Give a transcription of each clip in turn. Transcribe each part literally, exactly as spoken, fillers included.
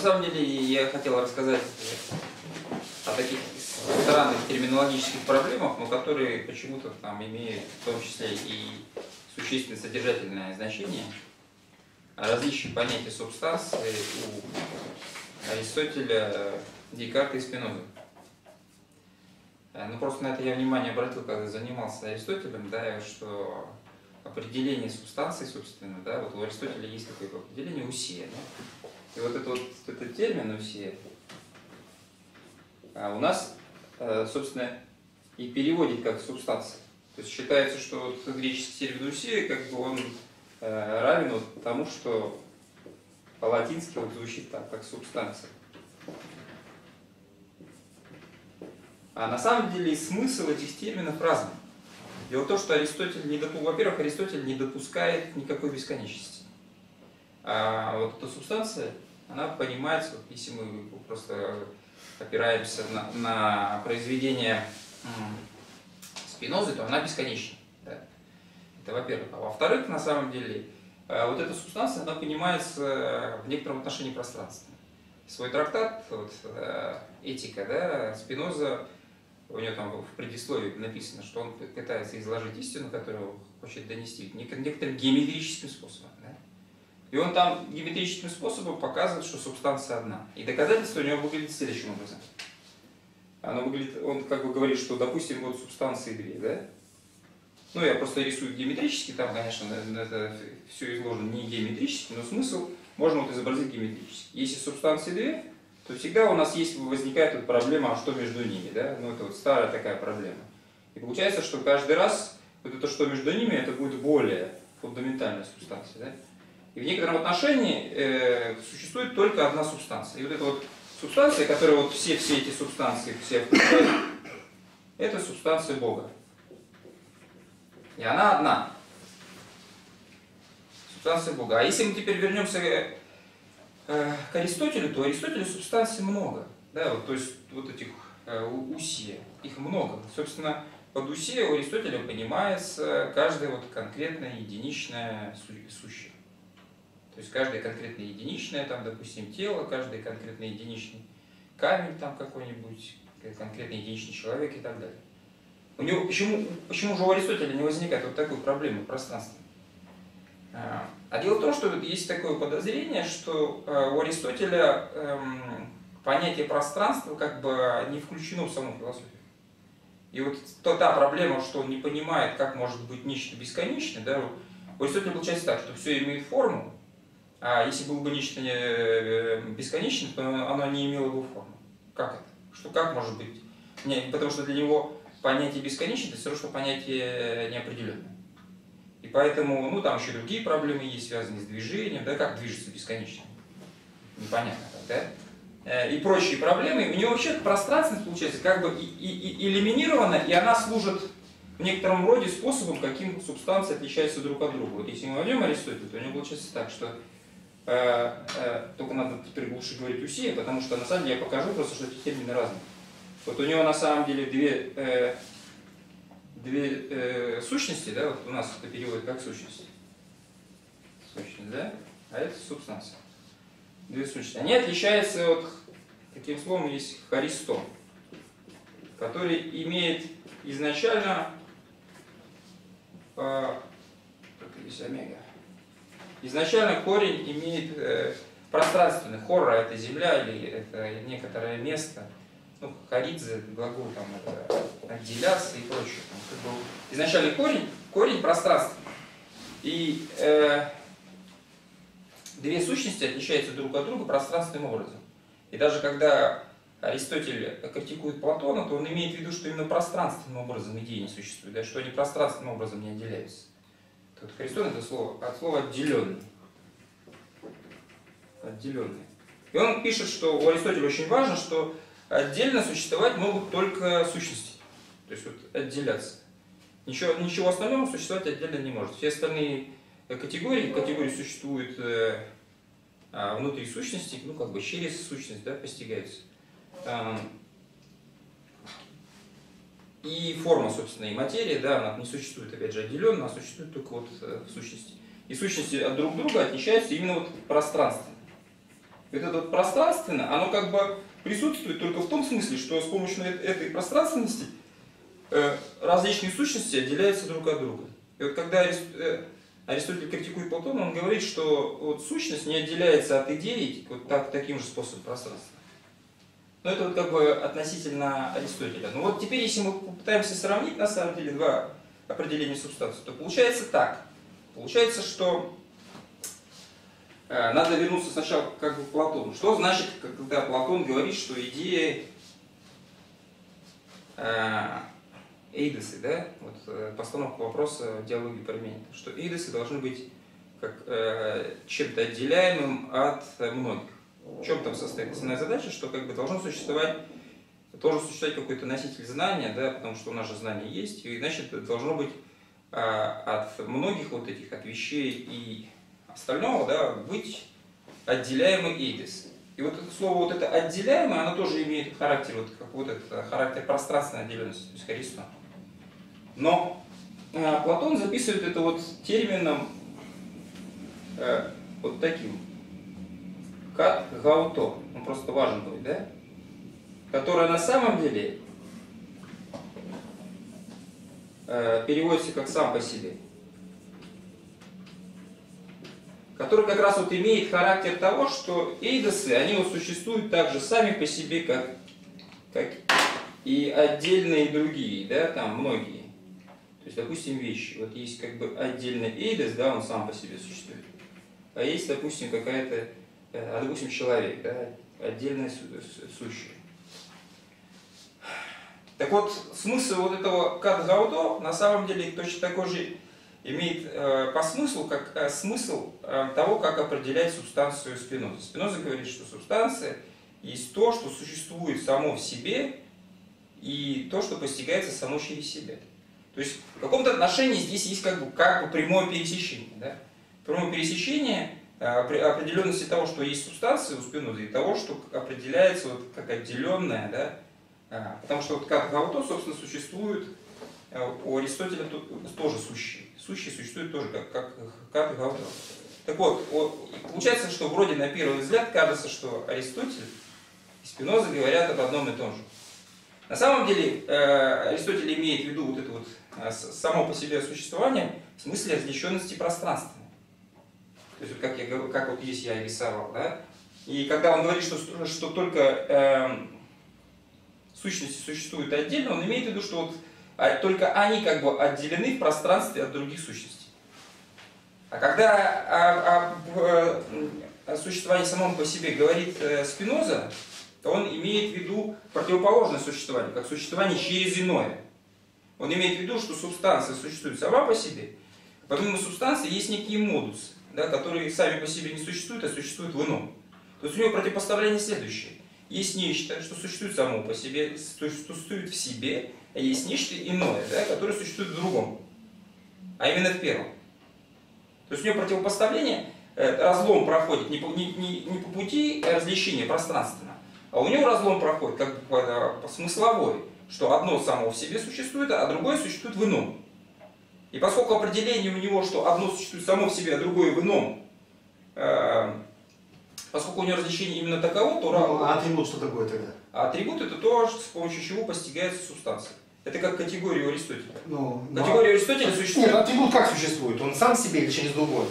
самом деле я хотел рассказать о таких странных терминологических проблемах, но которые почему-то там имеют в том числе и существенное содержательное значение. Различие понятия субстанции у Аристотеля, Декарта и Спинозы. Ну, просто на это я внимание обратил, когда занимался Аристотелем, да, что определение субстанции, собственно, да, вот у Аристотеля есть такое определение усия. Да? И вот, это вот этот термин усия а у нас, собственно, и переводит как субстанция. То есть считается, что вот греческий термин усия, как бы он равен вот тому, что по-латински вот звучит так, как субстанция. А на самом деле смысл этих терминов разный. Дело в том, что Аристотель не допускает, во-первых, Аристотель не допускает никакой бесконечности. А вот эта субстанция, она понимается, вот если мы просто опираемся на, на произведение Спинозы, то она бесконечна. Да? Это во-первых. А во-вторых, на самом деле, вот эта субстанция, она понимается в некотором отношении пространства. Свой трактат, вот, «Этика», да, Спиноза, у него там в предисловии написано, что он пытается изложить истину, которую хочет донести некоторым геометрическим способом. Да? И он там геометрическим способом показывает, что субстанция одна. И доказательство у него выглядит следующим образом. Оно выглядит, он как бы говорит, что, допустим, вот субстанции две, да? Ну, я просто рисую геометрически, там, конечно, это все изложено не геометрически, но смысл можно вот изобразить геометрически. Если субстанции две, то всегда у нас есть, возникает вот проблема, а что между ними, да? Ну, это вот старая такая проблема. И получается, что каждый раз вот это, что между ними, это будет более фундаментальная субстанция, да? И в некотором отношении э, существует только одна субстанция. И вот эта вот субстанция, которая вот все, все эти субстанции, все включают, это субстанция Бога. И она одна. Субстанция Бога. А если мы теперь вернемся к Аристотелю, то у Аристотеля субстанций много. Да, вот, то есть вот этих э, усия, их много. Собственно, под усия у Аристотеля понимается каждое вот конкретное единичное сущее. То есть каждое конкретное единичное, там, допустим, тело, каждый конкретный единичный камень, там какой-нибудь, конкретный единичный человек и так далее. У него, почему, почему же у Аристотеля не возникает вот такой проблемы пространства? А дело в том, что есть такое подозрение, что у Аристотеля эм, понятие пространства как бы не включено в саму философию. И вот то, та проблема, что он не понимает, как может быть нечто бесконечное, да, у Аристотеля получается так, что все имеет форму, а если было бы нечто бесконечное, то оно не имело бы формы. Как это? Что как может быть? Не, потому что для него понятие бесконечное это все равно, что понятие неопределенное. И поэтому, ну там еще другие проблемы есть, связанные с движением, да, как движется бесконечно. Непонятно как, да? И прочие проблемы. У него вообще пространственность получается как бы и, и, и элиминирована, и она служит в некотором роде способом, каким субстанции отличаются друг от друга. Вот если мы возьмем Аристотеля, то у него получается так, что э, э, только надо теперь лучше говорить усия, потому что на самом деле я покажу просто, что эти термины разные. Вот у него на самом деле две, э, две э, сущности, да, вот у нас это переводит как сущность. Сущность, да? А это субстанция. Две сущности. Они отличаются от, таким словом, есть харисто, который имеет изначально э, здесь омега. Изначально корень имеет э, пространственный. Хорра это земля или это некоторое место. Ну, харидзе, глагол там это отделяться и прочее. Там, как бы, изначально корень, корень пространственный. И э, две сущности отличаются друг от друга пространственным образом. И даже когда Аристотель критикует Платона, то он имеет в виду, что именно пространственным образом идеи не существует, да, что они пространственным образом не отделяются. Тут Христос это слово от слова отделенный. Отделенный. И он пишет, что у Аристотеля очень важно, что отдельно существовать могут только сущности. То есть вот отделяться. Ничего, ничего остального существовать отдельно не может. Все остальные категории, категории существуют э, а внутри сущности, ну как бы через сущность, да, постигаются. Э, и форма, собственно, и материя, да, она не существует, опять же, отделенно, а существует только вот э, в сущности. И сущности от друг друга отличаются именно вот пространственно. Вот это вот пространственно, оно как бы присутствует только в том смысле, что с помощью этой пространственности различные сущности отделяются друг от друга. И вот когда Аристотель критикует Платона, он говорит, что вот сущность не отделяется от идеи вот так, таким же способом пространства. Но это вот как бы относительно Аристотеля. Ну вот теперь, если мы попытаемся сравнить на самом деле два определения субстанции, то получается так. Получается, что э, надо вернуться сначала как бы к Платону. Что значит, когда Платон говорит, что идея э, эйдосы, да, вот э, постановка вопроса в диалоге Парменида, что эйдосы должны быть как э, чем-то отделяемым от э, многих. В чем там состоит основная задача, что как бы должно существовать, должен существовать какой-то носитель знания, да, потому что у нас же знание есть, и значит должно быть а, от многих вот этих, от вещей и остального, да, быть отделяемый эйдос. И вот это слово вот это отделяемое, оно тоже имеет характер, вот как вот этот характер пространственной отделенности, то есть харистон. Но а, Платон записывает это вот термином а, вот таким. Кат гауто, он просто важен будет, да? Которая на самом деле э, переводится как сам по себе. Который как раз вот имеет характер того, что эйдосы, они вот существуют также сами по себе, как, как и отдельные другие, да, там многие. То есть, допустим, вещи. Вот есть как бы отдельный эйдос, да, он сам по себе существует. А есть, допустим, какая-то А, допустим, человек, да, отдельное сущее. Так вот, смысл вот этого кат гаудо на самом деле точно такой же имеет э, по смыслу, как э, смысл э, того, как определять субстанцию Спиноза. Спиноза говорит, что субстанция есть то, что существует само в себе, и то, что постигается само через себя. То есть в каком-то отношении здесь есть как бы, как бы прямое пересечение. Да? Прямое пересечение определенности того, что есть субстанция у Спинозы, и того, что определяется вот как отделенное, да, потому что вот кат гаудо, собственно, существует у Аристотеля тоже сущие. Сущие существуют тоже как, как кат гаудо. Так вот, вот, получается, что вроде на первый взгляд кажется, что Аристотель и Спиноза говорят об одном и том же. На самом деле Аристотель имеет в виду вот это вот само по себе существование в смысле различенности пространства. То есть, как, я, как вот здесь я рисовал, да? И когда он говорит, что, что только э, сущности существуют отдельно, он имеет в виду, что вот, а, только они как бы отделены в пространстве от других сущностей. А когда о, о, о существовании самом по себе говорит э, Спиноза, то он имеет в виду противоположное существование, как существование через иное. Он имеет в виду, что субстанция существует сама по себе, помимо субстанции есть некие модусы, да, которые сами по себе не существуют, а существуют в ином. То есть у него противопоставление следующее. Есть нечто, что существует само по себе, то есть что существует в себе, а есть нечто иное, да, которое существует в другом, а именно в первом. То есть у него противопоставление, разлом проходит не по, не, не, не по пути различения пространственно, а у него разлом проходит как бы по, по смысловой, что одно само в себе существует, а другое существует в ином. И поскольку определение у него, что одно существует само в себе, а другое в ином, э, поскольку у него различение именно таково, то... Ну, а атрибут что такое тогда? А атрибут это то, с помощью чего постигается субстанция. Это как категория у Аристотеля. Ну, категория у Аристотеля существует... Нет, атрибут как существует? Он сам в себе или через другой?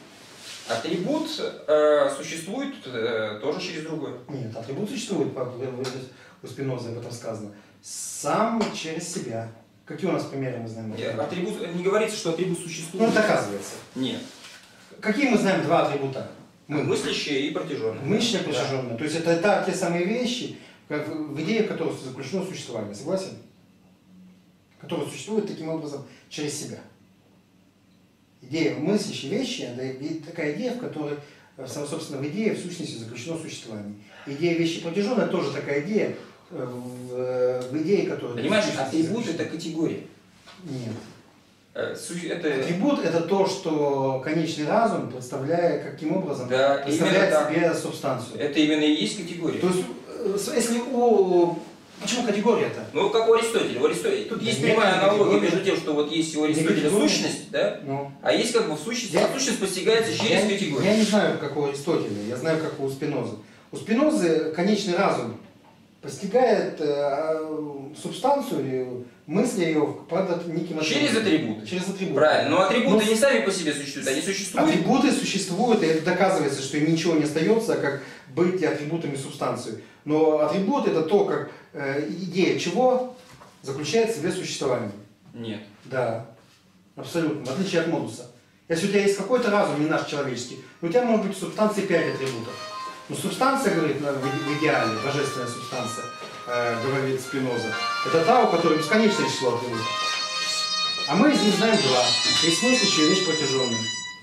Атрибут э, существует э, тоже через другой. Нет, атрибут существует, у Спинозы об этом сказано. Сам через себя. Какие у нас примеры мы знаем? Нет, атрибут, не говорится, что атрибут существует. Ну, это оказывается. Нет. Какие мы знаем два атрибута? Мы. Мыслящие и протяженные. Мыслящие и протяженные. Да. То есть это та, те самые вещи, как в идее которых заключено существование. Согласен? Которые существуют таким образом через себя. Идея мыслящей вещи, это такая идея, в которой, собственно, в идее, в сущности, заключено существование. Идея вещи протяженная тоже такая идея, в, в идее, которая... Понимаешь, атрибут это категория. Нет. Это... Атрибут это то, что конечный разум, представляя каким образом, да, представляет себе субстанцию. Это именно и есть категория. То есть, если у Почему категория-то? Ну, как у Аристотеля. У Аристотеля. Тут Да есть нет, прямая аналогия категория. между тем, что вот есть у Аристотеля категория. сущность, да? Ну. А есть как бы в сущности, Я- а сущность постигается через я, категорию. я не знаю, как у Аристотеля, я знаю, как у Спинозы. У Спинозы конечный разум постигает э, субстанцию или мысли ее под неким Через атрибуты. Через атрибуты. Правильно. Но атрибуты Но не сами по себе существуют, они существуют. Атрибуты существуют, и это доказывается, что им ничего не остается, как быть атрибутами субстанции. Но атрибут это то, как э, идея чего заключает в себе существование. Нет. Да, абсолютно, в отличие от модуса. Если у тебя есть какой-то разум, не наш человеческий, у тебя может быть в субстанции пять атрибутов. Но субстанция, говорит, в идеале, божественная субстанция, э, говорит Спиноза, это та, у которой бесконечное число атрибутов. А мы из них знаем два. Есть мыслящая и вещь протяженная.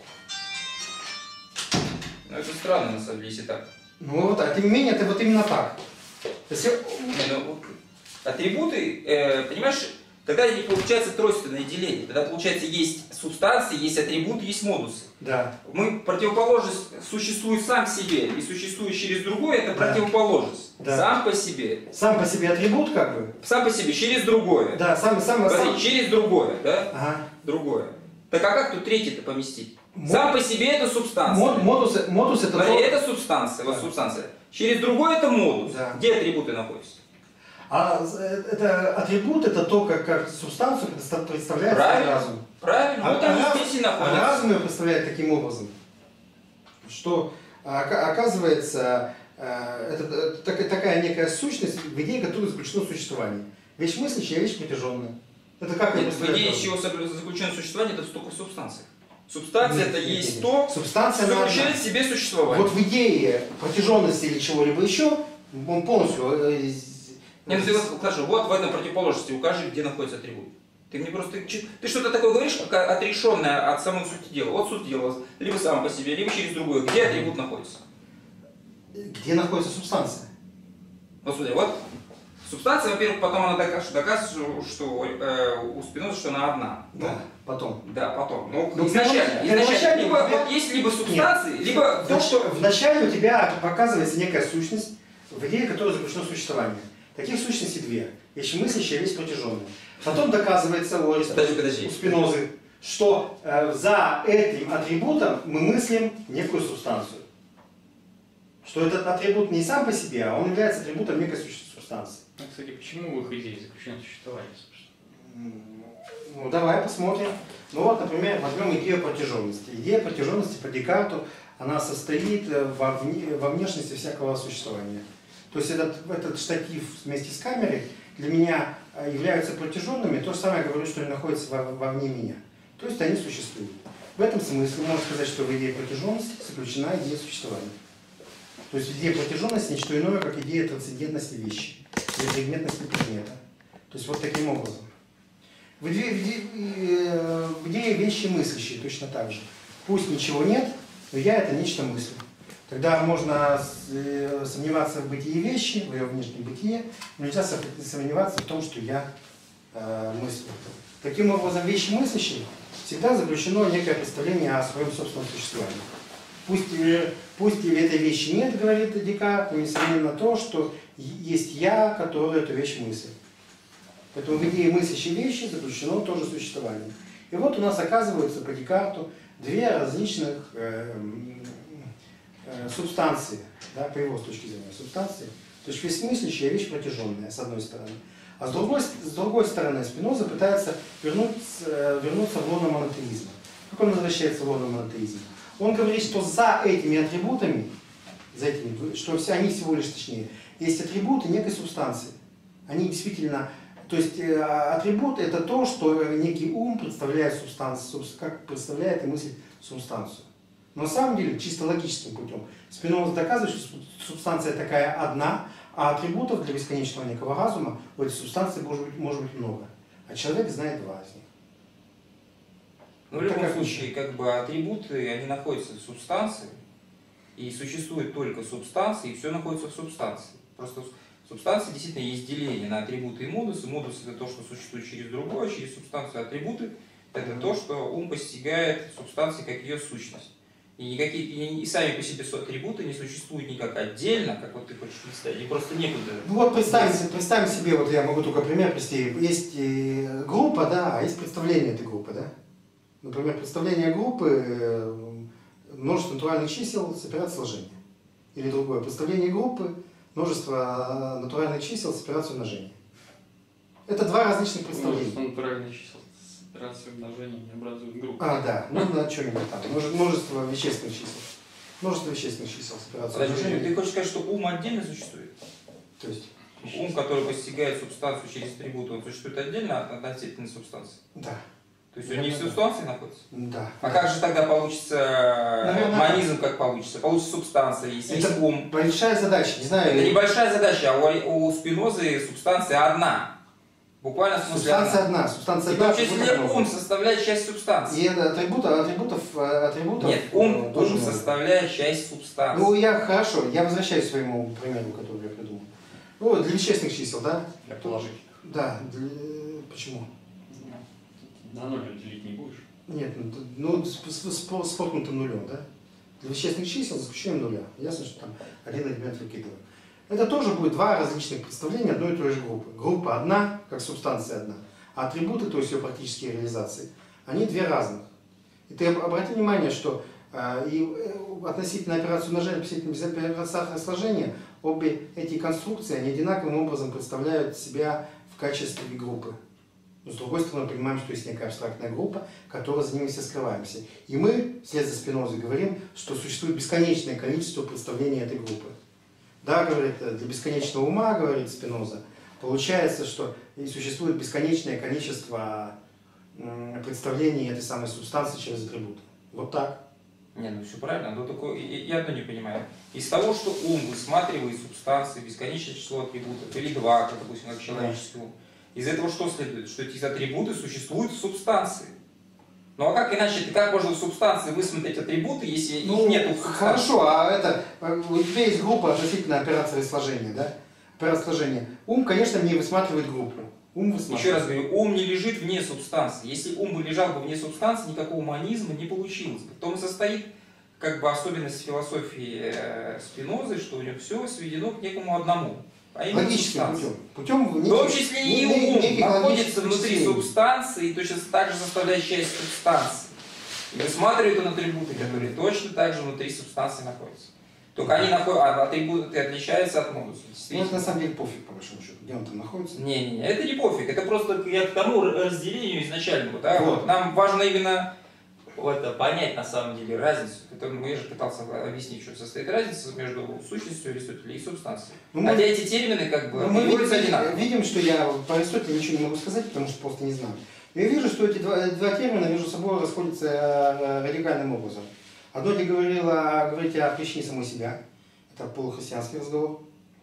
Ну это странно, на самом деле, если так. Ну вот, а тем не менее, это вот именно так. Если... Не, ну, вот атрибуты, э, понимаешь, тогда не получается тройственное деление. Тогда получается есть субстанции, есть атрибуты, есть модусы. Да. Мы противоположность существует сам в себе и существует через другое, это Да. противоположность. Да. Сам по себе. Сам по себе атрибут, как бы. Сам по себе, через другое. Да, сам, сам, Смотри, сам... через другое, да? Ага. Другое. Так а как тут третье-то поместить? Мо- Сам по себе это субстанция. Мод- модус, модус это Смотри, то... это субстанция, вот Да. субстанция. Через другое это модус. Да. Где атрибуты находятся? А это атрибут это то, как, как субстанцию предста- представляет Правильно. разум. Правильно, А, вот они а здесь и раз- а находятся. разум ее представляет таким образом, что а, ока- оказывается э, это, э, так- такая некая сущность, в идее которой заключено существование. Вещь мыслящая, вещь протяженная. Это как ее Нет, в представляет идее, разум? чего собр- заключено существование, это только в субстанциях. Субстанция Нет, это нет, есть нет. то, Субстанция что она одна. заключает в себе существование. Вот в идее протяженности или чего-либо еще, он полностью... э, из- Не, ну ты вот скажи, вот в этом противоположности укажи, где находится атрибут. Ты мне просто... Ты, ты что-то такое говоришь, как отрешенное от самой сути дела. Вот суть дела, либо сам по себе, либо через другое. Где атрибут находится? Где находится субстанция? Вот смотри, вот субстанция, во-первых, потом она докажет, доказывает, что э, у Спиноза, что она одна. Да, потом. Да, потом. Ну, Ну, изначально. первоначально изначально либо, у тебя- вот есть либо субстанции, Нет. либо то, что... Вначале у тебя показывается некая сущность, в идее которой заключено существование. Таких сущностей две. Вещь мыслящая, вещь протяженная. Потом доказывается у Аристотеля, Подожди, подожди. у Спинозы, что э, за этим атрибутом мы мыслим некую субстанцию. Что этот атрибут не сам по себе, а он является атрибутом некой суще- субстанции. Ну, кстати, почему в их идее заключено существование, собственно? Ну, давай посмотрим. Ну вот, например, возьмем идею протяженности. Идея протяженности по Декарту, она состоит во, вне, во внешности всякого существования. То есть этот, этот штатив вместе с камерой для меня являются протяженными, то же самое я говорю, что они находятся во, вовне меня. То есть они существуют. В этом смысле можно сказать, что в идее протяженности заключена идея существования. То есть идея протяженности не что иное, как идея трансцендентности вещи или предметности предмета. То есть вот таким образом. В идее, в идее, в идее вещи мыслящие точно так же. Пусть ничего нет, но я это нечто мыслю. Тогда можно сомневаться в бытии вещи, в ее внешнем бытие, но нельзя сомневаться в том, что я э, мыслю. Таким образом, вещи мыслящие всегда заключено некое представление о своем собственном существовании. Пусть, пусть этой вещи нет, говорит Декарт, но несомненно то, что есть я, который эту вещь мыслит. Поэтому в идее мыслящей вещи заключено тоже существование. И вот у нас оказывается по Декарту две различных э, э, субстанции, да, по его точки зрения, субстанции. То есть вещь мыслящая, вещь протяженная, с одной стороны. А с другой, с другой стороны, Спиноза пытается вернуться, вернуться в лоно монотеизма. Как он возвращается в лоно монотеизма? Он говорит, что за этими атрибутами, за этими, что все, они всего лишь точнее, есть атрибуты некой субстанции. Они действительно, то есть э, атрибут это то, что некий ум представляет субстанцию, как представляет и мыслит субстанцию. Но на самом деле, чисто логическим путем, Спиноза доказывает, что субстанция такая одна, а атрибутов для бесконечного некого разума у этой субстанции может быть, может быть много. А человек знает два из них. Ну, в любом случае, как бы атрибуты, они находятся в субстанции, и существует только субстанция, и все находится в субстанции. Просто в субстанции действительно есть деление на атрибуты и модусы. Модус это то, что существует через другое, через субстанцию. Атрибуты это то, что ум постигает субстанции как ее сущность. И, никакие, и, и сами по себе атрибуты не существуют никак отдельно, как вот ты хочешь представить, и просто некуда. Ну вот представим, представим себе, вот я могу только пример привести, есть группа, да, а есть представление этой группы, да. Например, представление группы множество натуральных чисел с операцией сложения. Или другое, представление группы множество натуральных чисел с операцией умножения. Это два различных представления. Множество натуральных чисел с операцией умножения не образуют группу. А, да, ну на что-нибудь там. Множество вещественных чисел. Множество вещественных чисел с операцией Подожди, умножения. ты хочешь сказать, что ум отдельно существует? То есть? Ум, который постигает субстанцию через атрибуты, он существует отдельно от относительной субстанции? Да. То есть он не в субстанции находится? Да. А как же тогда получится Наверное, монизм, как получится? Получится субстанция, если это есть ум. большая задача, не знаю. Это небольшая задача, а у, у Спинозы субстанция одна. Буквально в смысле Субстанция одна. одна. Субстанция И одна. в том числе ум составляет часть субстанции. И это атрибутов, атрибутов, атрибутов. Нет, ум, тоже ум много. составляет часть субстанции. Ну, я хорошо, я возвращаюсь к своему примеру, который я придумал. Ну, для вещественных чисел, да? Для положительных. Да. Для... Почему? На ноль делить не будешь. Нет, ну, с, с, с, с споркнутым нулем, да? Для вещественных чисел с исключением нуля. Ясно, что там один элемент выкидываем. Это тоже будет два различных представления одной и той же группы. Группа одна, как субстанция одна, а атрибуты, то есть ее практические реализации, они две разных. И ты обрати внимание, что э, и относительно операции умножения, относительно операции сложения, обе эти конструкции, они одинаковым образом представляют себя в качестве группы. Но с другой стороны, мы понимаем, что есть некая абстрактная группа, которая за ними все скрываемся. И мы, вслед за Спинозой, говорим, что существует бесконечное количество представлений этой группы. Да, говорит, для бесконечного ума, говорит Спиноза, получается, что и существует бесконечное количество представлений этой самой субстанции через атрибуты. Вот так. Не, ну все правильно, но только я одно не понимаю. Из того, что ум высматривает субстанции, бесконечное число атрибутов, или два, как, допустим, как человеческий ум, из этого что следует? Что эти атрибуты существуют в субстанции. Ну а как иначе, ты как можно в субстанции высмотреть атрибуты, если Ну, их нет в субстанции? хорошо, а это, у тебя есть группа относительно операции сложения, да? Операция сложения. Ум, конечно, не высматривает группу. Ум высматривает. Еще раз говорю, ум не лежит вне субстанции. Если ум бы лежал бы вне субстанции, никакого монизма не получилось бы. В том и состоит как бы особенность философии Спинозы, что у него все сведено к некому одному. А именно Логическим субстанции. путем. Путем В том числе и не, ум не, находится внутри субстанции и точно так же составляет часть субстанции. И высматривает он атрибуты, которые точно так же внутри субстанции находятся. Только они находятся, а атрибуты отличаются от модуса. Ну, это на самом деле пофиг, по большому счету, где он там находится. Не-не-не, это не пофиг, это просто я к тому разделению изначальному. Да? Вот. Вот. Нам важно именно это, понять на самом деле разницу. Это, я же пытался объяснить, что состоит разница между сущностью Аристотеля и субстанцией. Ну, мы, Хотя эти термины как бы ну, мы видим, одинаковые. видим, что я по Аристотелю ничего не могу сказать, потому что просто не знаю. Я вижу, что эти два, два термина между собой расходятся радикальным образом. Одно ты говорила, говорите о причине самой себя. Это полухристианский разговор.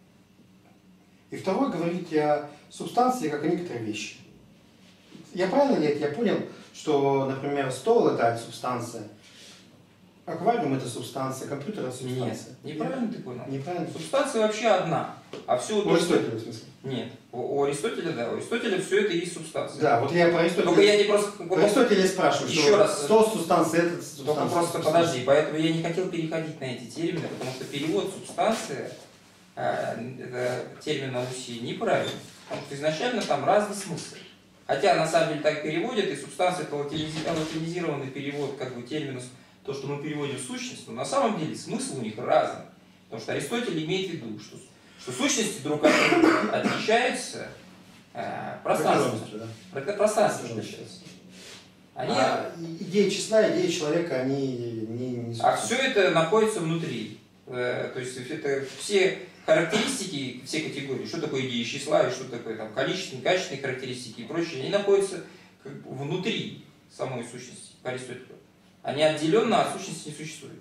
И второй говорите о субстанции как о некоторой вещи. Я правильно ли я понял, что, например, стол это субстанция, аквариум это субстанция, компьютер это субстанция? Нет, неправильно ты понял. Неправильно. Субстанция вообще одна. А все У Аристотеля, в смысле? Нет. У, у Аристотеля, да, у Аристотеля все это и есть субстанция. Да, вот я по Аристотелю. Только я не просто... По Аристотелю я спрашиваю, Еще что раз. стол субстанция это субстанция. Только просто субстанция. подожди, поэтому я не хотел переходить на эти термины, потому что перевод субстанция, э, это термин на УСИ, неправильный. Потому что изначально там разный смысл. Хотя на самом деле так переводят, и субстанция это латинизированный перевод как бы термина, то, что мы переводим в сущность, но на самом деле смысл у них разный. Потому что Аристотель имеет в виду, что, что сущности друг от друга отличаются э, пространством. Да. Пространство отличается. Они... А идея числа, идея человека, они не... не А все это находится внутри. То есть это все характеристики, все категории, что такое идея числа и что такое там, количественные, качественные характеристики и прочее, они находятся как бы внутри самой сущности по Аристотелю. Они отделенно от сущности не существуют.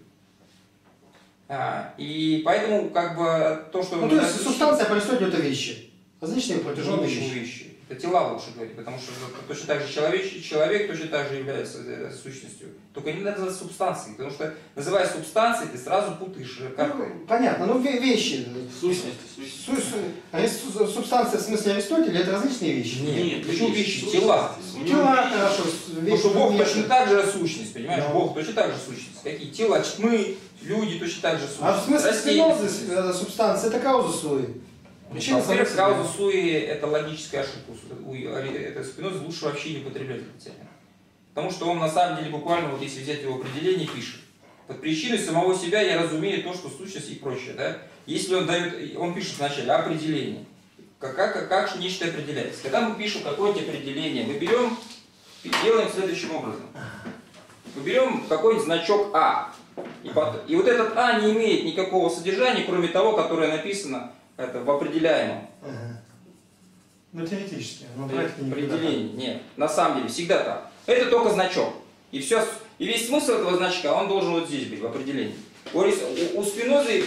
А, и поэтому как бы то, что... Ну, то есть субстанция по Аристотелю это вещи. Различные протяженные вещи. вещи. вещи. Это тела лучше говорить, потому что точно так же человек, человек точно так же является сущностью. Только не надо называть субстанцией, потому что называя субстанцией, ты сразу путаешь как. Ну, понятно, ну вещи. Сущность. Су су субстанция в смысле Аристотеля это различные вещи. Нет, почему вещи? Тела. Тела, хорошо. Потому что Бог точно так же сущность, понимаешь? Но. Бог точно так же сущность. Какие тела? Мы, люди точно так же сущность. А в смысле Спинозы субстанция это кауза суи. Во-первых, кауза суи это логическая ошибка. Это Спиноза лучше вообще не употреблять этот термин. Потому что он на самом деле буквально, вот если взять его определение, пишет. Под причиной самого себя я разумею то, что сущность и прочее. Да? Если он дает, он пишет вначале определение. Как, как, как же нечто определяется? Когда мы пишем какое-нибудь определение, мы берем, делаем следующим образом. Мы берем какой-нибудь значок А. И, под, и вот этот А не имеет никакого содержания, кроме того, которое написано это, в определяемом. Ага. Ну, теоретически. Но определение. Нет, на самом деле, всегда так. Это только значок. И, все, и весь смысл этого значка, он должен вот здесь быть, в определении. У, у Спинозы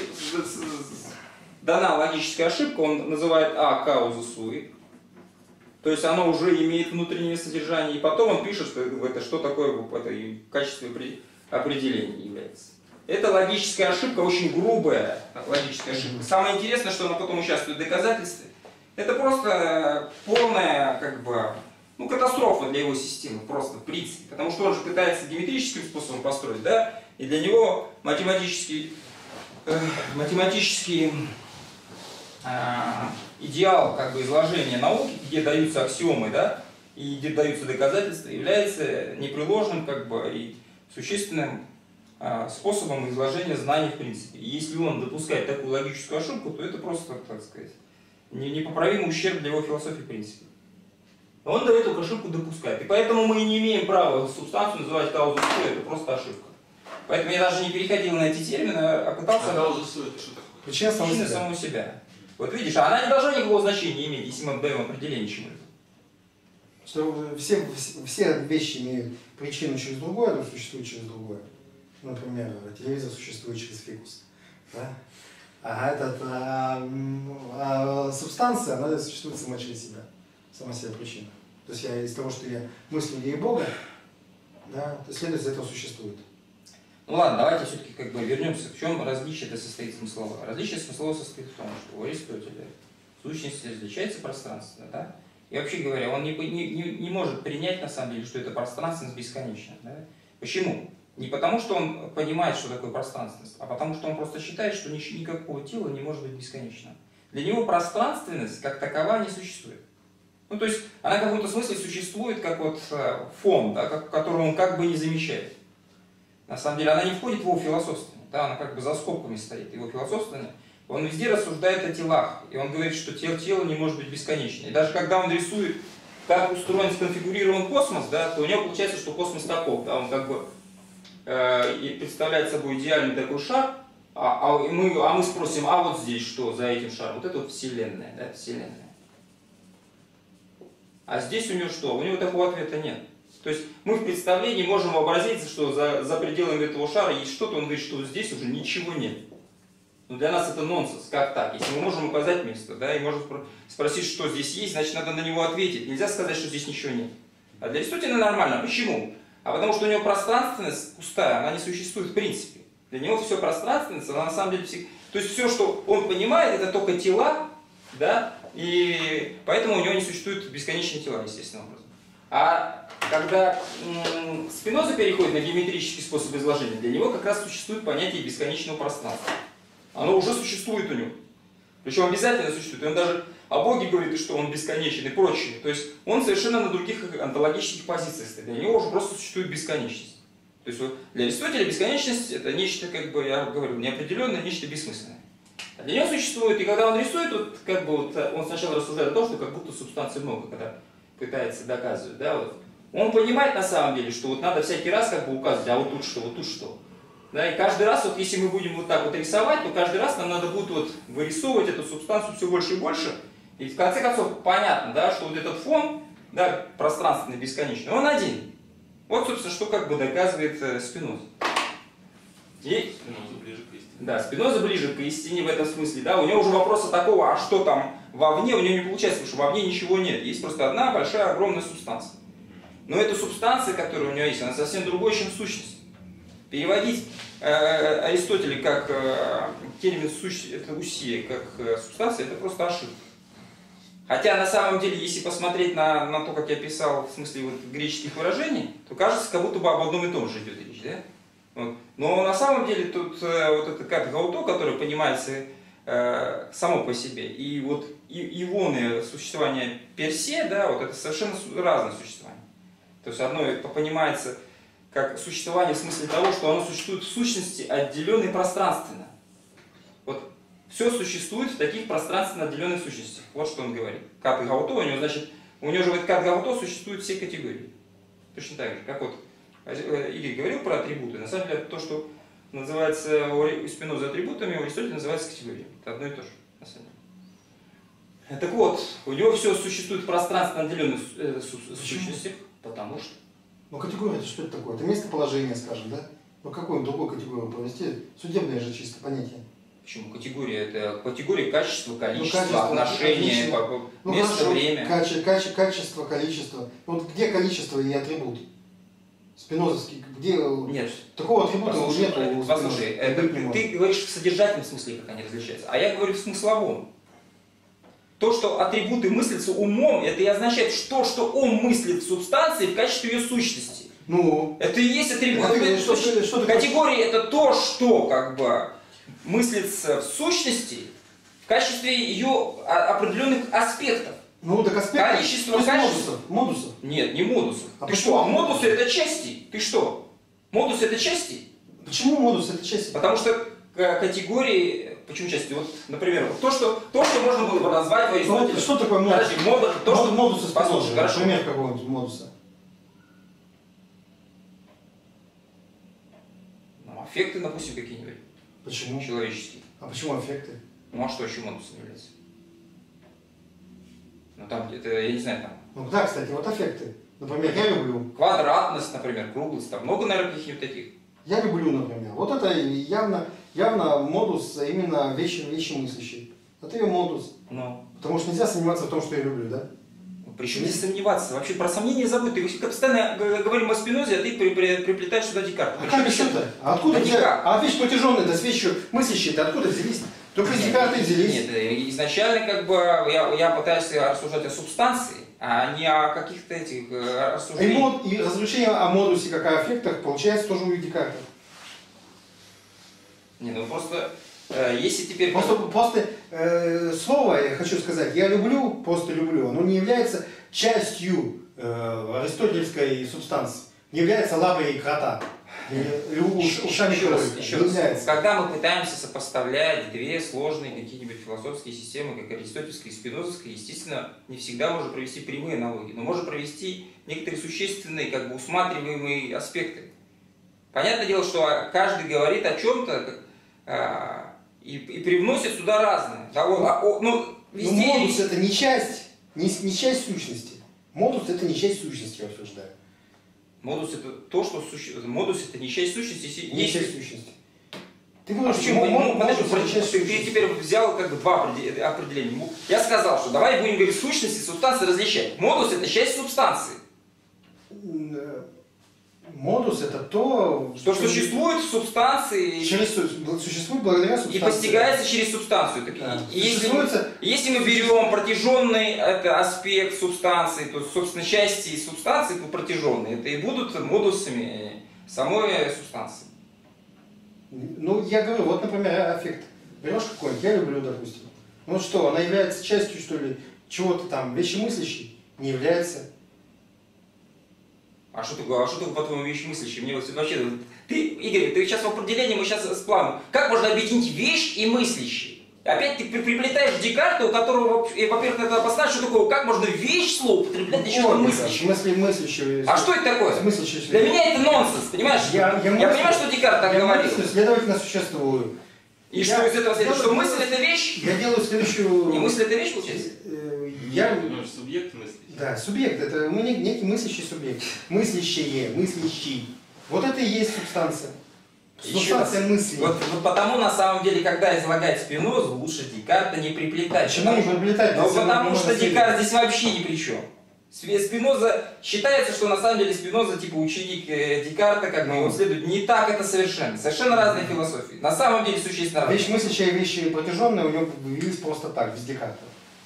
дана логическая ошибка, он называет А кауза суи. То есть оно уже имеет внутреннее содержание. И потом он пишет, что это что такое это, в качестве определения является. Это логическая ошибка, очень грубая логическая ошибка. Самое интересное, что она потом участвует в доказательстве, это просто полная как бы, ну, катастрофа для его системы, просто в принципе. Потому что он же пытается геометрическим способом построить, да, и для него математический, э, математический э, идеал как бы, изложения науки, где даются аксиомы, да, и где даются доказательства, является непреложным как бы, и существенным способом изложения знаний в принципе. И если он допускает такую логическую ошибку, то это просто, так сказать, непоправимый ущерб для его философии в принципе. Он до этого ошибку допускает. И поэтому мы не имеем права субстанцию называть каузу суи, это просто ошибка. Поэтому я даже не переходил на эти термины, а пытался... А кауза суи это что такое? Причина самого себя. самого себя. Вот видишь, она не должна никакого значения иметь, если мы даем определение чему-то. Что все, все вещи имеют причину через другое, но существуют через другое. Например, телевизор существует через фикус. Да? А, этот, а, а субстанция, она существует сама через себя. Сама себя причина. То есть я из того, что я мыслю идеи Бога, да, то следует из этого существует. Ну ладно, давайте все-таки как бы вернемся. В чем различие это состоит смысловое? Различие смысловое состоит в том, что у Аристотеля в сущности различается пространство, да? И вообще говоря, он не, не, не может принять на самом деле, что это пространственность бесконечна. Да? Почему? Не потому, что он понимает, что такое пространственность, а потому, что он просто считает, что никакого тела не может быть бесконечным. Для него пространственность как такова не существует. Ну, то есть она в каком-то смысле существует как вот фон, да, как, который он как бы не замечает. На самом деле она не входит в его философствование, да, она как бы за скобками стоит. Его философствование, он везде рассуждает о телах, и он говорит, что тело, тело не может быть бесконечным. И даже когда он рисует, как устроен, сконфигурирован космос, да, то у него получается, что космос таков, да, он как бы и представляет собой идеальный такой шар, а, а, мы, а мы спросим, а вот здесь что за этим шаром? Вот это вот Вселенная, да, Вселенная. А здесь у него что? У него такого ответа нет. То есть мы в представлении можем вообразить, что за, за пределами этого шара есть что-то, он говорит, что здесь уже ничего нет. Но для нас это нонсенс, как так? Если мы можем указать место, да, и можем спросить, что здесь есть, значит надо на него ответить. Нельзя сказать, что здесь ничего нет. А для Аристотеля нормально. Почему? А потому что у него пространственность пустая, она не существует в принципе. Для него все пространственность, она на самом деле... Все... То есть все, что он понимает, это только тела, да, и поэтому у него не существуют бесконечные тела, естественным образом. А когда м-м, Спиноза переходит на геометрический способ изложения, для него как раз существует понятие бесконечного пространства. Оно уже существует у него. Причем обязательно существует. И он даже о Боге говорит, что он бесконечен и прочее. То есть он совершенно на других онтологических позициях стоит. Для него уже просто существует бесконечность. То есть для Аристотеля бесконечность это нечто, как бы я говорил, неопределенное, нечто бессмысленное. А для него существует, и когда он рисует, вот, как бы, вот, он сначала рассуждает о том, что как будто субстанции много, когда пытается доказывать. Да, вот. Он понимает на самом деле, что вот надо всякий раз как бы указывать, а вот тут что, вот тут что. Да, и каждый раз, вот, если мы будем вот так вот рисовать, то каждый раз нам надо будет вот вырисовывать эту субстанцию все больше и больше. И в конце концов понятно, да, что вот этот фон, да, пространственный, бесконечный, он один. Вот, собственно, что как бы доказывает э, Спиноза. И, Спиноза ближе к истине. да, Спиноза ближе к истине в этом смысле. Да, у него уже вопроса такого, а что там, вовне, у нее не получается, потому что вовне ничего нет. Есть просто одна большая, огромная субстанция. Но эта субстанция, которая у нее есть, она совсем другой, чем сущность. Переводить э, Аристотеля как э, термин сущ... это усия, как э, субстанция, это просто ошибка. Хотя на самом деле, если посмотреть на, на то, как я писал, в смысле вот, греческих выражений, то кажется, как будто бы об одном и том же идет речь. Да? Вот. Но на самом деле тут э, вот это как гауто, которое понимается э, само по себе, и вот и, ионы существования персе, да, вот это совершенно разное существование. То есть одно понимается как существование в смысле того, что оно существует в сущности отделенно и пространственно. Вот все существует в таких пространственно отделенных сущностях. Вот что он говорит. Кат гауто, у него, значит, у него же в этот кат гауто существуют все категории. Точно так же, как вот Игорь говорил про атрибуты. На самом деле это то, что называется у Спинозы атрибутами, у Аристотеля называется категориями. Это одно и то же, на самом деле. Так вот, у него все существует в пространственно отделенных сущностях, потому что... Ну категория, что это такое? Это местоположение, скажем, да? Ну какую другую категорию провести? Судебное же чисто понятие. Почему? Категория это категория качества, количества, ну, качество, отношения, ну, место, хорошо. время. Каче, каче, качество, количество. Вот где количество и атрибут? Спинозовский, где... Нет. Такого атрибута уже нет. Послушай, это, ты говоришь в содержательном смысле, как они различаются, а я говорю в смысловом. То, что атрибуты мыслятся умом, это и означает, что, что ум мыслит в субстанции в качестве ее сущности. Ну, это и есть атрибут. А ты, что, что, что Категория это то, что как бы мыслится в сущности в качестве ее определенных аспектов. Ну, так аспекты. Количество, качество. Модусов. Модусов. Нет, не модусов. А ты почему? что? Модусы это части. Ты что? Модус это части? Почему модус это части? Потому что категории. Почему части? Вот, например, то, что, то, что можно было бы назвать в Аристотеле. Ну, что такое модус? Подожди, модус, то, что... Модус из Послушай, хорошо. Пример какого-нибудь модуса. Ну, аффекты, допустим, какие-нибудь. Почему? Человеческие. А почему аффекты? Ну, а что еще модусом является? Ну, там где-то, я не знаю, там... Ну, да, кстати, вот аффекты. Например, я люблю. Квадратность, например, круглость, там много, наверное, каких-нибудь таких. Я люблю, например. Вот это явно, явно модус именно вещи, вещи мыслящий. Это ее модус. Ну. Потому что нельзя сомневаться в том, что я люблю, да? Причем здесь сомневаться? Вообще про сомнения забудь. Ты постоянно говорим о Спинозе, а ты при, при, приплетаешь сюда Декарта. А как еще-то? А откуда да взяли? А вещь платеженная, да с вещью мыслящей-то откуда взялись? Только из Декарта взялись. Нет, изначально как бы я, я пытаюсь рассуждать о субстанции, а не о каких-то этих рассуждениях. И, мод, и разрешение о модусе, как о аффектах, получается тоже у Декарта. Не, ну просто, э, если теперь... Просто, просто э, слово, я хочу сказать, я люблю, просто люблю, оно не является частью э, аристотельской субстанции, не является лапой крота, или ушами еще раз, еще раз. Является. Когда мы пытаемся сопоставлять две сложные какие-нибудь философские системы, как аристотельская и спинозовская, естественно, не всегда можно провести прямые аналогии, но можно провести некоторые существенные, как бы усматриваемые аспекты. Понятное дело, что каждый говорит о чем-то, И, и привносит сюда разное. Ну, ну, везде... Но модус это не часть, не, не часть сущности. Модус это не часть сущности, я утверждаю. Модус это то, что существует. Модус это не часть сущности. Если... Не часть сущности. Ты говоришь, а почему? Мод, мод, модус, модус, ты, ты, ты теперь взял как бы два определения. Я сказал, что давай будем говорить сущности, субстанции различать. Модус это часть субстанции. Модус это то, что, что существует в субстанции через, существует благодаря субстанции и постигается через субстанцию. Так, да. и, если, мы, если мы берем протяженный это аспект субстанции, то собственно части субстанции протяженные, это и будут модусами самой субстанции. Ну я говорю, вот например аффект. Берешь какой-нибудь, я люблю, допустим. Ну что, она является частью что ли чего-то там вещемыслящей? Не является. А что ты, а что ты по-твоему вещь мыслящий? Мне вот вообще, ты, Игорь, ты сейчас в определении, мы сейчас сплавим. Как можно объединить вещь и мыслящий? Опять ты приплетаешь Декарта, у которого, во-первых, надо обосновать, что такое, как можно вещь слово употреблять для чего-то мыслящего. Мысли, мыслящий. А что это такое? Мыслящий. Для меня это нонсенс, понимаешь? Я, я, я понимаю, что Декарт так я говорил. Мыслю, следовательно, существую. И я, что из этого следует? Что делаю, мысль это вещь? Я делаю следующую... Не мысль это вещь, получается? Я... Ну, субъект мысли. Да, субъект, это мы некий мыслящий субъект. Мыслящее, мыслящий. Вот это и есть субстанция. Субстанция мысли. Вот, вот потому, на самом деле, когда излагать Спинозу, лучше Декарта не приплетать. Почему не приплетать? Ну, потому что Декарт здесь вообще ни при чем. Спиноза, считается, что на самом деле Спиноза типа ученик Декарта, как бы ну. он следует. Не так это совершенно. Совершенно разные философии. На самом деле существенно разные. Вещь мыслящая и вещи протяженные у него появились просто так, без Декарта.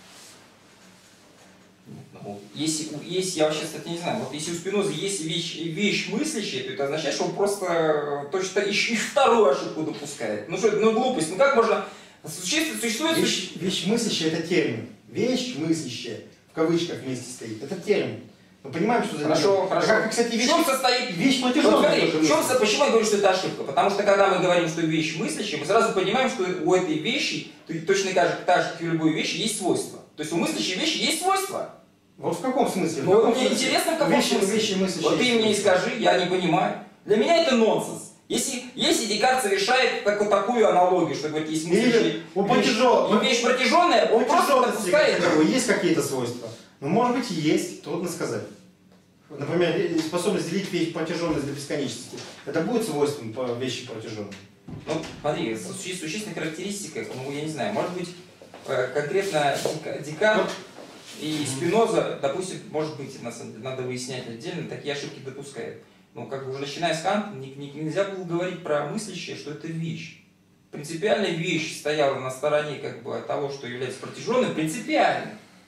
Ну, если, если, я вообще, кстати, не знаю, вот если у Спинозы есть вещь, вещь мыслящая, то это означает, что он просто точно еще и вторую ошибку допускает. Ну что это, ну глупость, ну как можно... Существует, существует... Вещь, вещь мыслящая это термин. Вещь мыслящая, в кавычках вместе стоит, это термин. Мы понимаем, что за Хорошо, термин. хорошо. Как, кстати, вещь, в чем состоит... Вещь протяженная. Вот смотри, в чем, почему я говорю, что это ошибка? Потому что когда мы говорим, что вещь мыслящая, мы сразу понимаем, что у этой вещи, точно так же, так же, как и у любой вещи, есть свойства. То есть у мыслящей вещи есть свойства. Вот в каком смысле? Ну, каком мне смысле? интересно, в каком вещи, смысле. Вещи мыслящие. Вот ты мне и скажи, я не понимаю. Для меня это нонсенс. Если, если Декарт совершает так, вот такую аналогию, что говорит, есть мыслящая у вещь, протяжен... вещь протяженная, он просто допускает. Есть какие-то свойства? Ну, может быть, и есть, трудно сказать. Например, способность делить вещь протяженность до бесконечности. Это будет свойством по вещи протяженной? Ну, смотри, существенная характеристика, ну, я не знаю, может быть, конкретно Декарт и Спиноза, допустим, может быть, на самом деле, надо выяснять отдельно, такие ошибки допускают. Ну, как бы уже начиная с Канта, нельзя было говорить про мыслящее, что это вещь. Принципиально вещь стояла на стороне как бы того, что является протяженным, принципиально.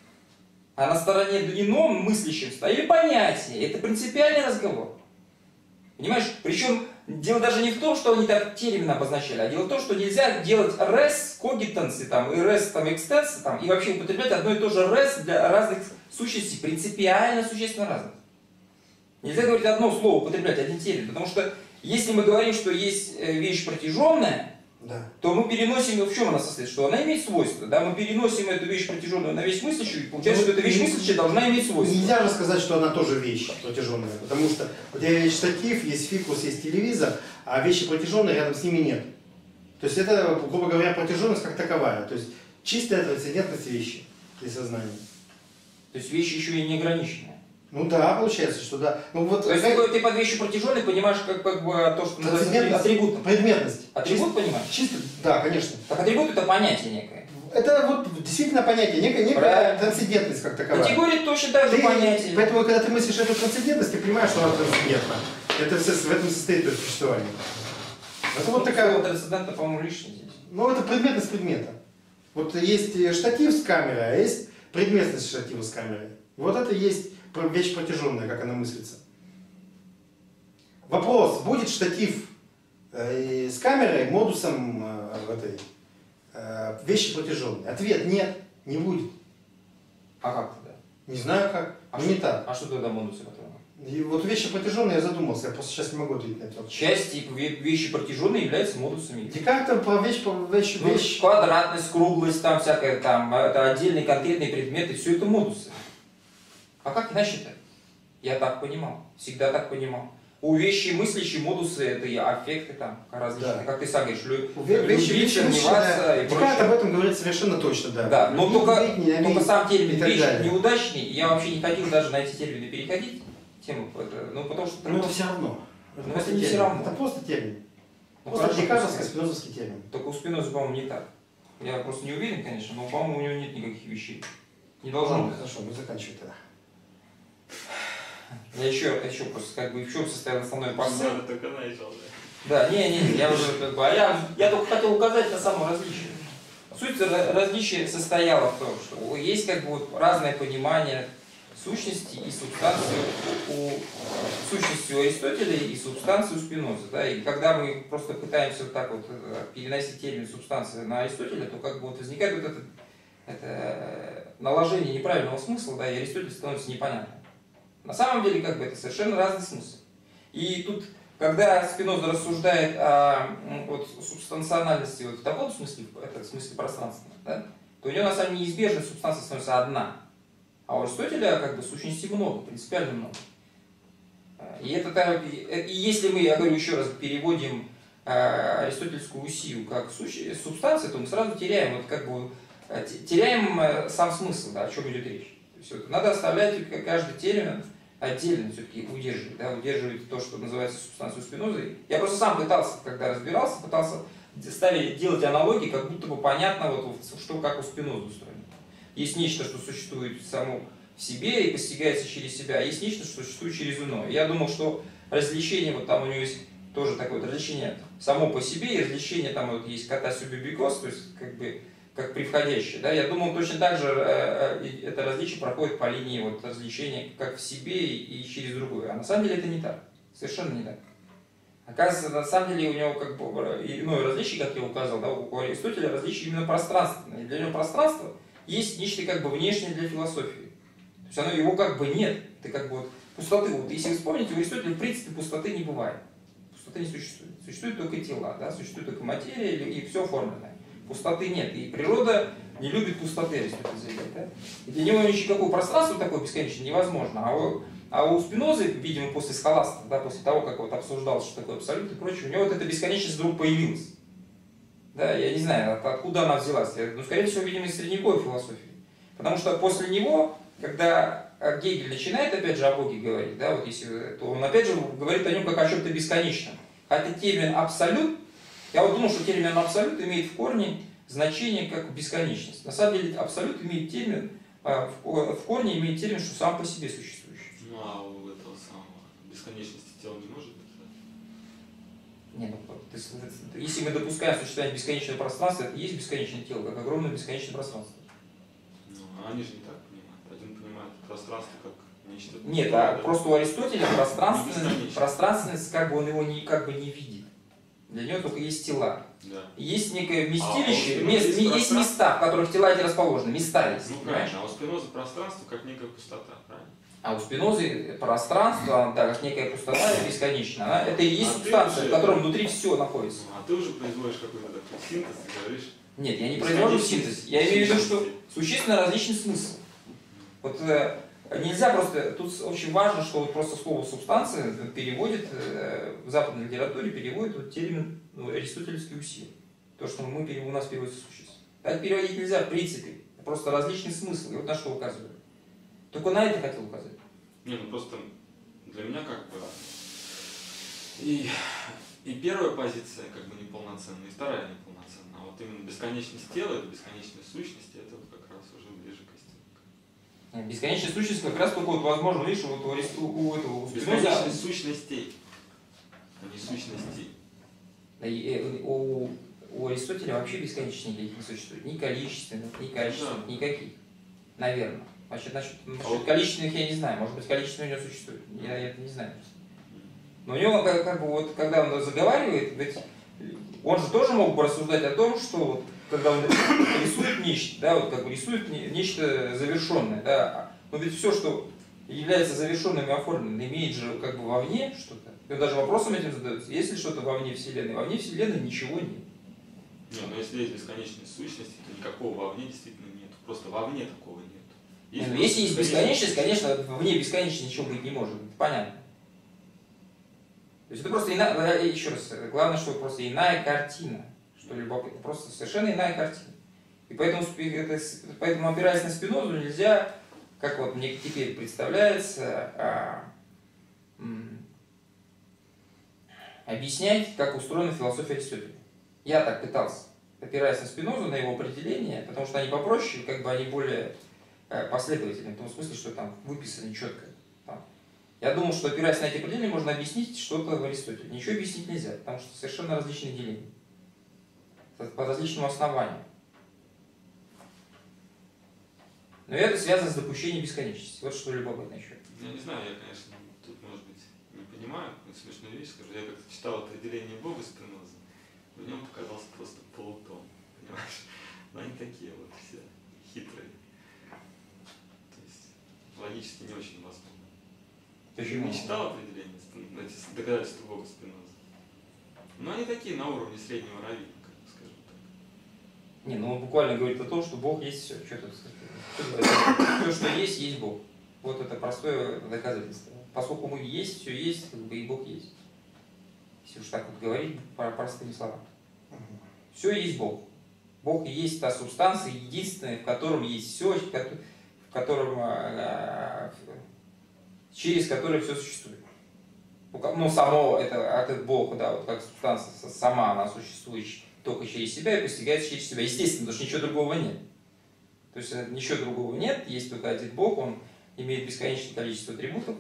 А на стороне ином мыслящем стояли понятия. Это принципиальный разговор. Понимаешь? Причем дело даже не в том, что они так термины обозначали, а дело в том, что нельзя делать res cogitans там, и res там, extens там, и вообще употреблять одно и то же res для разных сущностей, принципиально существенно разных. Нельзя говорить одно слово, употреблять один термин, потому что если мы говорим, что есть вещь протяженная, да. то мы переносим ее, в чем она состоит, что она имеет свойства, да, мы переносим эту вещь протяженную на вещь мыслящую, и получается, ну, что эта вещь мыслящая должна иметь свойства. Нельзя же сказать, что она тоже вещь протяженная, потому что вот есть штатив, есть фикус, есть телевизор, а вещи протяженные рядом с ними нет. То есть это, грубо говоря, протяженность как таковая, то есть чистая трансцендентность вещи для сознания. То есть вещь еще и неограниченная. Ну да, получается, что да. Ну, вот, то есть как... ты под вещью протяженной понимаешь как, как бы то, что называется атрибутом. Предметность. Атрибут Чист, понимаешь? Чисто, да, конечно. Так атрибут это понятие некое. Это вот действительно понятие, некая, некая трансцендентность как таковая. Категория точно так же понятие. Поэтому, когда ты мыслишь эту трансцендентность, ты понимаешь, что она трансцендентна. Это в этом состоит твое существование. Это вот такая... Трансцендентно, по-моему, лишнее здесь. Ну, это предметность предмета. Вот есть штатив с камерой, а есть предметность штатива с камерой. Вот это есть вещь протяженная, как она мыслится. Вопрос, будет штатив э, с камерой модусом э, в этой э, вещи протяженной? Ответ нет, не будет. А как тогда? Не знаю как, а но что, не так. А что тогда модусы которого? И вот вещи протяженные я задумался, я просто сейчас не могу ответить на это. Части вещи протяженные являются модусами. Декарт про вещь, по вещь, ну, вещь. Квадратность, круглость, там всякое, там, это отдельные конкретные предметы, все это модусы. А как иначе-то? Я так понимал, всегда так понимал. У вещи мыслящие модусы, это и аффекты там различные, да. Как ты сам говоришь, лю... вещи, любить, сомневаться да. и Декарт об этом говорит совершенно точно, да. Да, но не только, любить, не только сам термин вещь далее. неудачный, я вообще не хотел даже на эти термины переходить, тему, ну потому что... Ну это все равно. Это, это не термин. Все равно. Это просто термин. Ну, просто декартовский, спинозовский термин. Только у Спиноза, по-моему, не так. Я просто не уверен, конечно, но, по-моему, у него нет никаких вещей. Не должно ну, быть. Хорошо, мы заканчиваем тогда. Я еще, еще просто как бы в чем состоял основной посыл. Я только начал, да. Да, не, не, я уже как бы, а я, я только хотел указать на само различие. Суть различия состояла в том, что есть как бы вот разное понимание сущности и субстанции у сущности у Аристотеля и субстанции у Спинозы. Да? И когда мы просто пытаемся вот так вот переносить термин субстанции на Аристотеля, то как бы вот возникает вот это, это наложение неправильного смысла, да, и Аристотель становится непонятным. На самом деле, как бы это совершенно разный смысл. И тут, когда Спиноза рассуждает о вот, субстанциональности вот в таком смысле, это в смысле пространственном, да, то у него на самом деле неизбежно субстанция становится одна. А у Аристотеля как бы сущностей много, принципиально много. И, это, и если мы, я говорю еще раз, переводим аристотельскую усию как субстанцию, то мы сразу теряем, вот, как бы, теряем сам смысл, да, о чем идет речь. То есть, вот, надо оставлять каждый термин отдельно все-таки удерживает, да, удерживает то, что называется субстанцию Спинозы. Я просто сам пытался, когда разбирался, пытался ставить, делать аналогии, как будто бы понятно, вот, что как у Спинозы устроено. Есть нечто, что существует само в себе и постигается через себя, а есть нечто, что существует через иное. Я думал, что различение, вот там у него есть тоже такое вот различение само по себе, и различение там вот есть ката субибикос, то есть как бы как превходящее. Да? Я думал, точно так же э, э, это различие проходит по линии вот, различения как в себе и, и через другое. А на самом деле это не так. Совершенно не так. Оказывается, на самом деле у него как бы иное различие, как я указал, да, у Аристотеля различие именно пространственное. И для него пространство есть нечто как бы внешнее для философии. То есть оно его как бы нет. Это как бы вот пустоты. Вот, если вы вспомните, у Аристотеля в принципе пустоты не бывает. Пустоты не существует. Существуют только тела, да? Существует только материя и все оформленное. Пустоты нет. И природа не любит пустоты, Аристотель заявляет. Да? И для него никакого пространства такое бесконечное невозможно. А у, а у Спинозы, видимо, после схоласта, да, после того, как вот обсуждал, что такое абсолют и прочее, у него вот эта бесконечность вдруг появилась. Да, я не знаю, от, откуда она взялась. Ну, скорее всего, видимо, из средневековой философии. Потому что после него, когда Гегель начинает, опять же, о Боге говорить, да, вот если, то он опять же говорит о нем как о чем-то бесконечном. Хотя термин «абсолют», я вот думал, что термин «абсолют» имеет в корне значение как бесконечность. На самом деле «абсолют» имеет термин, в корне имеет термин, что сам по себе существующий. Ну а у этого самого бесконечности тела не может быть? Нет, ну, то есть, если мы допускаем существование бесконечного пространства, это и есть бесконечное тело, как огромное бесконечное пространство. Ну, а они же не так понимают. Один понимает пространство как нечто... Нет, а просто у Аристотеля пространственность, пространственность, как бы он его не, как бы не видит. Для него только есть тела. Да. Есть некое вместилище, а мест, есть, есть места, в которых тела эти расположены. Места есть. Ну понимаешь? правильно, а у Спинозы пространство как некая пустота, правильно? А у Спинозы пространство, да, как некая пустота бесконечная, она, это и есть а субстанция, уже, в которой внутри все находится. Ну, а ты уже производишь какой-то такой синтез и говоришь... Нет, я не произвожу синтез. Я имею в виду, что существенно различный смысл. Вот э, нельзя просто, тут очень важно, что вот просто слово субстанция переводит, э, в западной литературе переводит вот термин ну, аристотелевский усилие. То, что мы, у нас переводится существо. Так переводить нельзя в принципе. Просто различный смысл. И вот на что указываю. Только на это хотел указать. Не, ну просто для меня как бы и, и первая позиция как бы неполноценная, и вторая неполноценная. А вот именно бесконечность тела, это бесконечность сущности, это вот как раз уже ближе к истине. Бесконечная сущность как раз только вот возможно, видишь, вот у, у, у этого у Спиноза... Бесконечность сущностей, а не сущностей. И, у, у Аристотеля вообще бесконечных никаких не существует. Ни количественных, ни качественных, да. Никаких. Наверное. Значит, насчет, насчет а количественных я не знаю. Может быть, количественные у него существует. Я это не знаю. Но у него, как, как бы, вот, когда он заговаривает, ведь он же тоже мог бы рассуждать о том, что вот, когда он рисует нечто, да, вот как бы рисует нечто завершенное, да, но ведь все, что является завершенным и оформленным, имеет же как бы вовне что-то. И он даже вопросом этим задается, есть ли что-то вовне Вселенной? Вовне Вселенной ничего нет. Не, но если есть бесконечность сущности, то никакого вовне действительно нет. Просто вовне такого нет. Есть не, ну, если есть бесконечность, конечно, вне бесконечности ничего быть не может. Это понятно. То есть это просто иная, еще раз, главное, что просто иная картина, что любопытно, просто совершенно иная картина. И поэтому, это, поэтому опираясь на Спинозу, нельзя, как вот мне теперь представляется, а, м, объяснять, как устроена философия Аристотеля. Я так пытался, опираясь на Спинозу, на его определение, потому что они попроще, как бы они более последовательны, в том смысле, что там выписаны четко. Там. Я думал, что опираясь на эти определения, можно объяснить что-то в Аристотеле. Ничего объяснить нельзя, потому что совершенно различные деления. По различному основанию. Но это связано с допущением бесконечности. Вот что любопытно еще. Я не знаю, я, конечно, тут, может быть, не понимаю, смешную вещь скажу. Я как-то читал определение Бога Спинозы, в нем показался просто полутон, понимаешь? Но они такие вот все хитрые. Логически не очень возможно. Почему? Не читал определение, эти доказательства Бога Спинозы. Но они такие на уровне среднего раввина, как бы скажем так. Не, ну он буквально говорит о том, что Бог есть все. Что тут сказать? Все, что есть, есть Бог. Вот это простое доказательство. Поскольку мы есть, все есть, как бы и Бог есть. Если уж так вот говорить простыми словами. Все есть Бог. Бог и есть та субстанция единственная, в котором есть все, в котором через который все существует. Ну, само это, этот Бог, да, вот как субстанция сама, она существует только через себя и постигается через себя. Естественно, потому что ничего другого нет. То есть ничего другого нет, есть только один Бог, он имеет бесконечное количество атрибутов.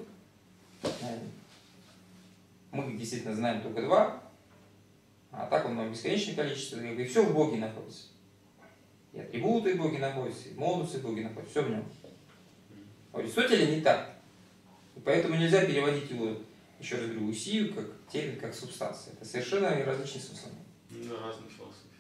Мы действительно знаем только два, а так он бесконечное количество, и все в Боге находится. И атрибуты в Боге находятся, и модусы в Боге находятся, все в нем. У Аристотеля не так. И поэтому нельзя переводить его, еще раз говорю, усию как термин, как субстанция. Это совершенно различный смысл. Да, разные философии.